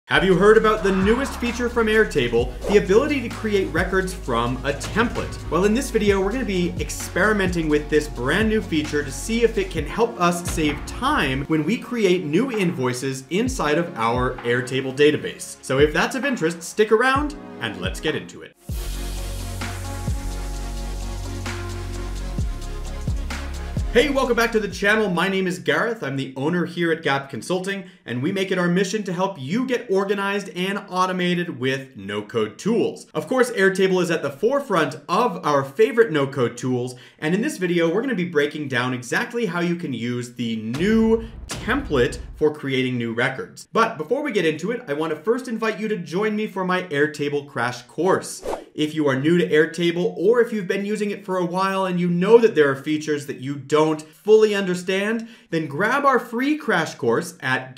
Have you heard about the newest feature from Airtable, the ability to create records from a template? Well, in this video, we're going to be experimenting with this brand new feature to see if it can help us save time when we create new invoices inside of our Airtable database. So if that's of interest, stick around and let's get into it. Hey, welcome back to the channel. My name is Gareth. I'm the owner here at Gap Consulting, and we make it our mission to help you get organized and automated with no-code tools. Of course, Airtable is at the forefront of our favorite no-code tools, and in this video, we're going to be breaking down exactly how you can use the new template for creating new records. But before we get into it, I want to first invite you to join me for my Airtable crash course. If you are new to Airtable, or if you've been using it for a while and you know that there are features that you don't fully understand, then grab our free crash course at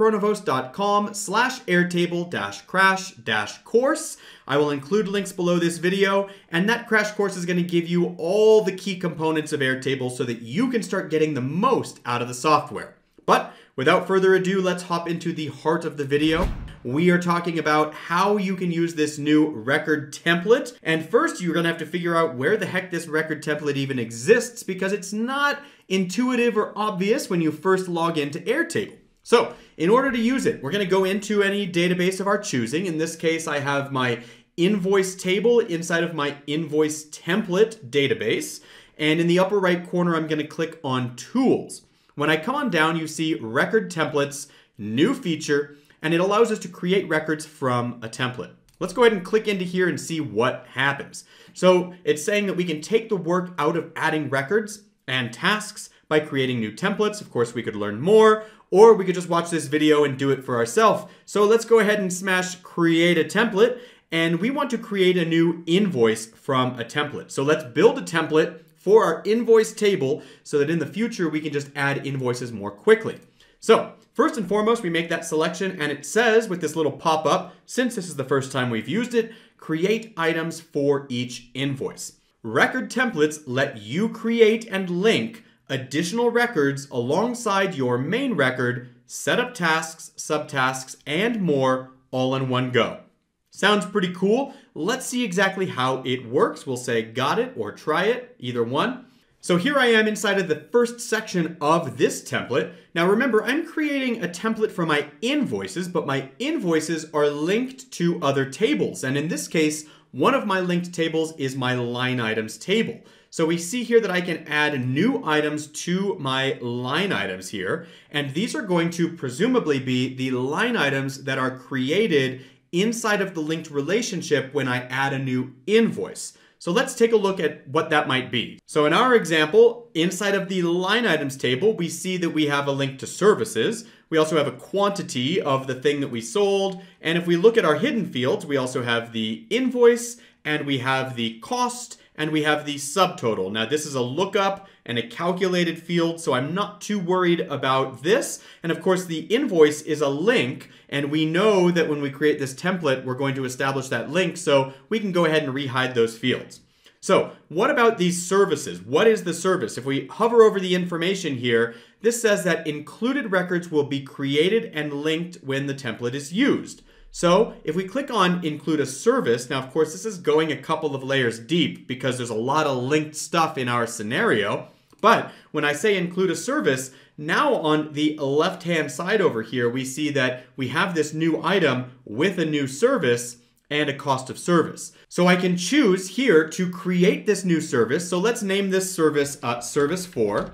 garethpronovost.com/airtable-crash-course. I will include links below this video, and that crash course is going to give you all the key components of Airtable so that you can start getting the most out of the software. But without further ado, let's hop into the heart of the video. We are talking about how you can use this new record template. And first, you're going to have to figure out where the heck this record template even exists, because it's not intuitive or obvious when you first log into Airtable. So in order to use it, we're going to go into any database of our choosing. In this case, I have my invoice table inside of my invoice template database. And in the upper right corner, I'm going to click on Tools. When I come on down, you see Record Templates, New Feature, and it allows us to create records from a template. Let's go ahead and click into here and see what happens. So it's saying that we can take the work out of adding records and tasks by creating new templates. Of course, we could learn more, or we could just watch this video and do it for ourselves. So let's go ahead and smash Create a Template, and we want to create a new invoice from a template. So let's build a template for our invoice table so that in the future we can just add invoices more quickly. So first and foremost, we make that selection, and it says with this little pop-up, since this is the first time we've used it, create items for each invoice. Record templates let you create and link additional records alongside your main record, set up tasks, subtasks, and more all in one go. Sounds pretty cool. Let's see exactly how it works. We'll say got it or try it, either one. So here I am inside of the first section of this template. Now remember, I'm creating a template for my invoices, but my invoices are linked to other tables. And in this case, one of my linked tables is my line items table. So we see here that I can add new items to my line items here. And these are going to presumably be the line items that are created inside of the linked relationship when I add a new invoice. So let's take a look at what that might be. So in our example, inside of the line items table, we see that we have a link to services. We also have a quantity of the thing that we sold. And if we look at our hidden fields, we also have the invoice, and we have the cost, and we have the subtotal. Now this is a lookup and a calculated field, so I'm not too worried about this. And of course the invoice is a link, and we know that when we create this template, we're going to establish that link, so we can go ahead and rehide those fields. So what about these services? What is the service? If we hover over the information here, this says that included records will be created and linked when the template is used. So if we click on include a service, now of course this is going a couple of layers deep because there's a lot of linked stuff in our scenario. But when I say include a service, now on the left-hand side over here, we see that we have this new item with a new service and a cost of service. So I can choose here to create this new service. So let's name this service Service 4.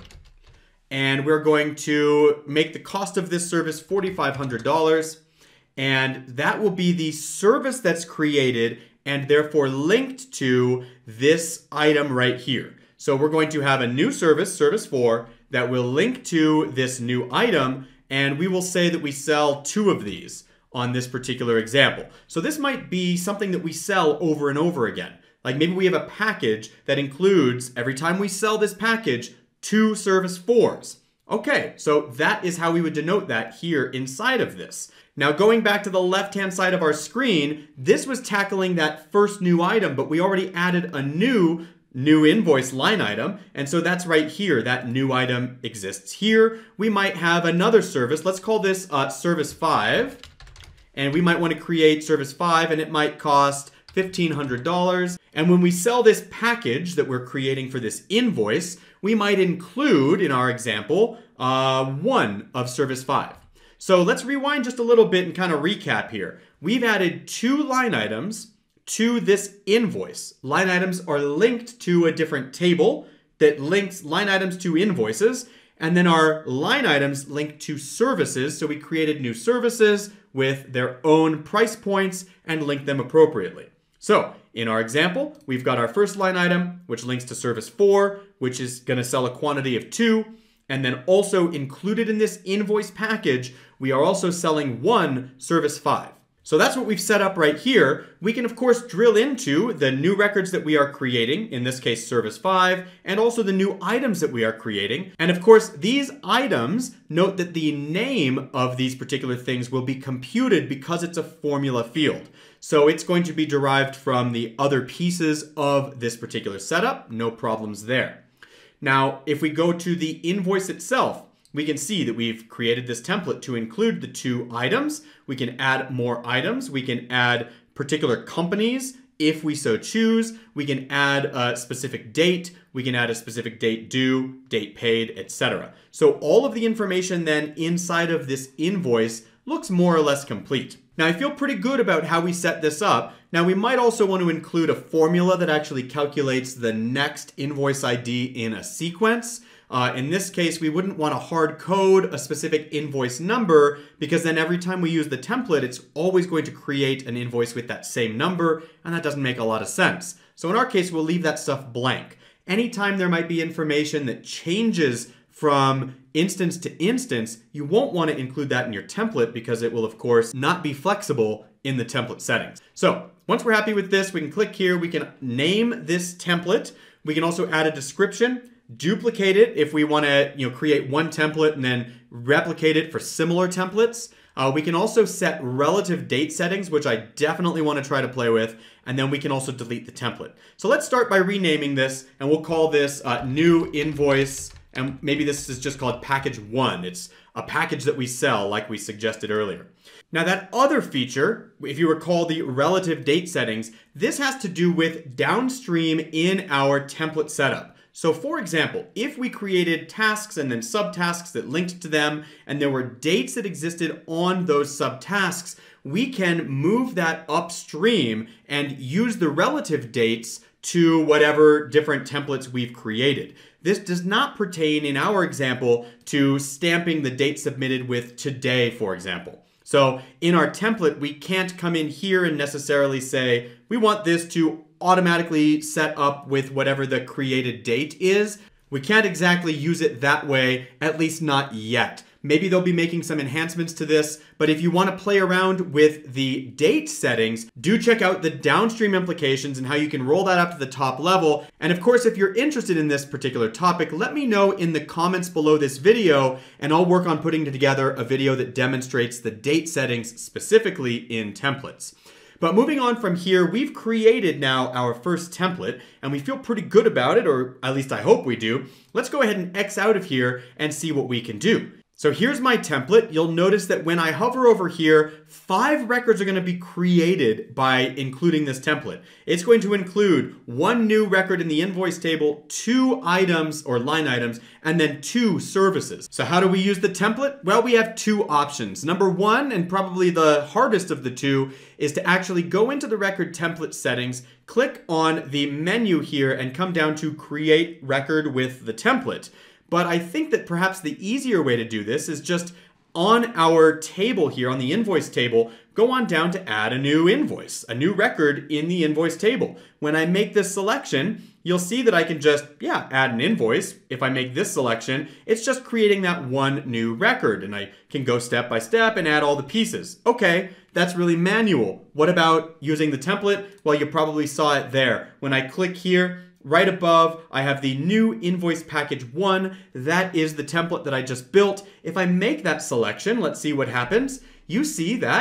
And we're going to make the cost of this service $4,500. And that will be the service that's created and therefore linked to this item right here. So we're going to have a new service, Service 4, that will link to this new item, and we will say that we sell 2 of these on this particular example. So this might be something that we sell over and over again. Like maybe we have a package that includes, every time we sell this package, 2 Service 4s. Okay, so that is how we would denote that here inside of this. Now going back to the left-hand side of our screen, this was tackling that first new item, but we already added a new invoice line item, and so that's right here. That new item exists here. We might have another service. Let's call this Service 5, and we might want to create service 5, and it might cost $1,500. And when we sell this package that we're creating for this invoice, we might include, in our example, 1 of service 5. So let's rewind just a little bit and kind of recap here. We've added 2 line items to this invoice. Line items are linked to a different table that links line items to invoices, and then our line items link to services. So we created new services with their own price points and linked them appropriately. So in our example, we've got our first line item, which links to service 4, which is going to sell a quantity of 2. And then also included in this invoice package, we are also selling 1 service 5. So that's what we've set up right here. We can, of course, drill into the new records that we are creating, in this case, service 5, and also the new items that we are creating. And of course, these items, note that the name of these particular things will be computed because it's a formula field. So it's going to be derived from the other pieces of this particular setup. No problems there. Now, if we go to the invoice itself, we can see that we've created this template to include the 2 items. We can add more items. We can add particular companies if we so choose. We can add a specific date. We can add a specific date due, date paid, etc. So all of the information then inside of this invoice looks more or less complete. Now, I feel pretty good about how we set this up. Now, we might also want to include a formula that actually calculates the next invoice ID in a sequence. In this case, we wouldn't want to hard code a specific invoice number, because then every time we use the template, it's always going to create an invoice with that same number, and that doesn't make a lot of sense. So in our case, we'll leave that stuff blank. Anytime there might be information that changes from instance to instance, you won't want to include that in your template because it will, of course, not be flexible in the template settings. So once we're happy with this, we can click here. We can name this template. We can also add a description, duplicate it if we want to create one template and then replicate it for similar templates. We can also set relative date settings, which I definitely want to try to play with. And then we can also delete the template. So let's start by renaming this, and we'll call this new invoice. And maybe this is just called package 1. It's a package that we sell, like we suggested earlier. Now that other feature, if you recall the relative date settings, this has to do with downstream in our template setup. So for example, if we created tasks and then subtasks that linked to them, and there were dates that existed on those subtasks, we can move that upstream and use the relative dates to whatever different templates we've created. This does not pertain in our example to stamping the date submitted with today, for example. So in our template, we can't come in here and necessarily say, we want this to automatically set up with whatever the created date is. We can't exactly use it that way, at least not yet. Maybe they'll be making some enhancements to this, but if you want to play around with the date settings, do check out the downstream implications and how you can roll that up to the top level. And of course, if you're interested in this particular topic, let me know in the comments below this video, and I'll work on putting together a video that demonstrates the date settings specifically in templates. But moving on from here, we've created now our first template, and we feel pretty good about it, or at least I hope we do. Let's go ahead and X out of here and see what we can do. So here's my template. You'll notice that when I hover over here, 5 records are going to be created by including this template. It's going to include 1 new record in the invoice table, 2 items or line items, and then 2 services. So how do we use the template? Well, we have 2 options. Number 1, and probably the hardest of the 2, is to actually go into the record template settings, click on the menu here, and come down to create record with the template. But I think that perhaps the easier way to do this is just on our table here, on the invoice table, go on down to add a new invoice, a new record in the invoice table. When I make this selection, you'll see that I can just, add an invoice. If I make this selection, it's just creating that 1 new record, and I can go step by step and add all the pieces. Okay, that's really manual. What about using the template? Well, you probably saw it there. When I click here, right above, I have the new invoice package 1. That is the template that I just built. If I make that selection, let's see what happens. You see that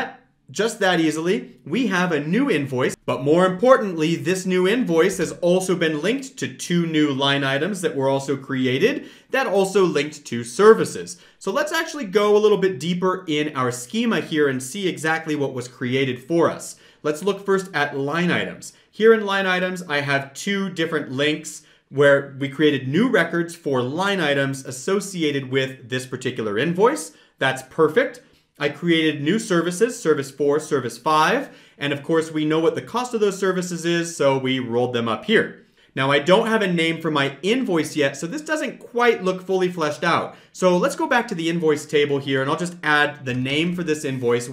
Just that easily, we have a new invoice, but more importantly, this new invoice has also been linked to 2 new line items that were also created that also linked to services. So let's actually go a little bit deeper in our schema here and see exactly what was created for us. Let's look first at line items. Here in line items, I have 2 different links where we created new records for line items associated with this particular invoice. That's perfect. I created new services, service 4, service 5, and of course we know what the cost of those services is, so we rolled them up here. Now I don't have a name for my invoice yet, so this doesn't quite look fully fleshed out. So let's go back to the invoice table here, and I'll just add the name for this invoice,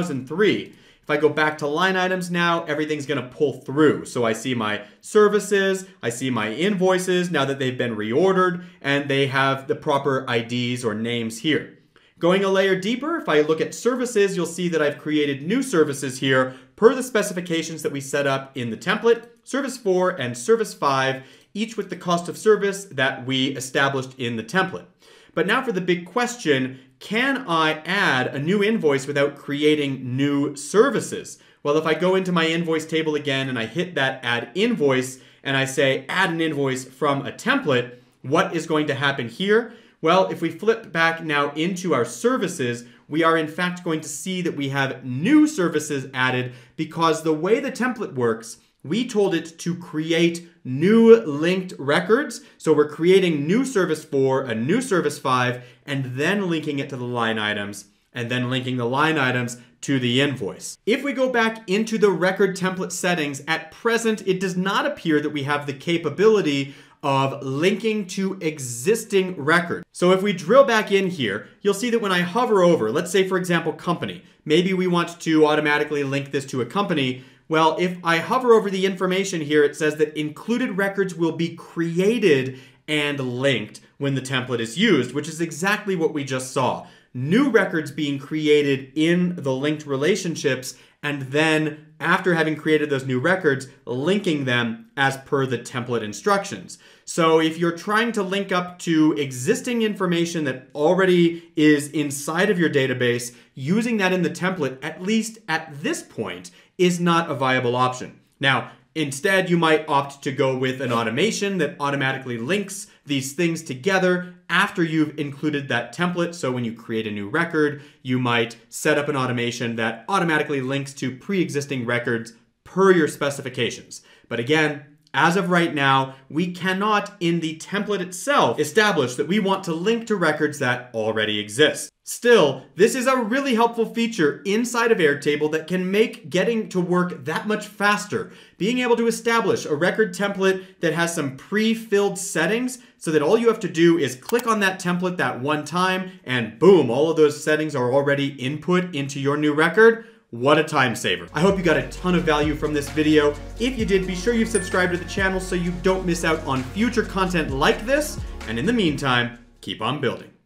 1003. If I go back to line items now, everything's gonna pull through. So I see my services, I see my invoices now that they've been reordered, and they have the proper IDs or names here. Going a layer deeper, if I look at services, you'll see that I've created new services here per the specifications that we set up in the template, service 4 and service 5, each with the cost of service that we established in the template. But now for the big question, can I add a new invoice without creating new services? Well, if I go into my invoice table again and I hit that add invoice and I say add an invoice from a template, what is going to happen here? Well, if we flip back now into our services, we are in fact going to see that we have new services added because the way the template works, we told it to create new linked records. So we're creating new service 4, a new service 5, and then linking it to the line items, and then linking the line items to the invoice. If we go back into the record template settings, at present, it does not appear that we have the capability of linking to existing records. So if we drill back in here, you'll see that when I hover over, let's say for example, company, maybe we want to automatically link this to a company. Well, if I hover over the information here, it says that included records will be created and linked when the template is used, which is exactly what we just saw. New records being created in the linked relationships, and then after having created those new records, linking them as per the template instructions. So if you're trying to link up to existing information that already is inside of your database, using that in the template, at least at this point, is not a viable option. Now, instead, you might opt to go with an automation that automatically links these things together after you've included that template. So when you create a new record, you might set up an automation that automatically links to pre-existing records per your specifications. But again, as of right now, we cannot in the template itself establish that we want to link to records that already exist. Still, this is a really helpful feature inside of Airtable that can make getting to work that much faster. Being able to establish a record template that has some pre-filled settings so that all you have to do is click on that template that one time and boom, all of those settings are already input into your new record. What a time saver. I hope you got a ton of value from this video. If you did, be sure you've subscribed to the channel so you don't miss out on future content like this. And in the meantime, keep on building.